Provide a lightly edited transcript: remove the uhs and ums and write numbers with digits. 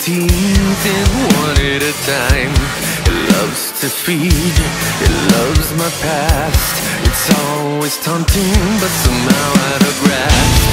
teeth in one at a time. It loves to feed, it loves my past. It's always taunting, but somehow out of grasp.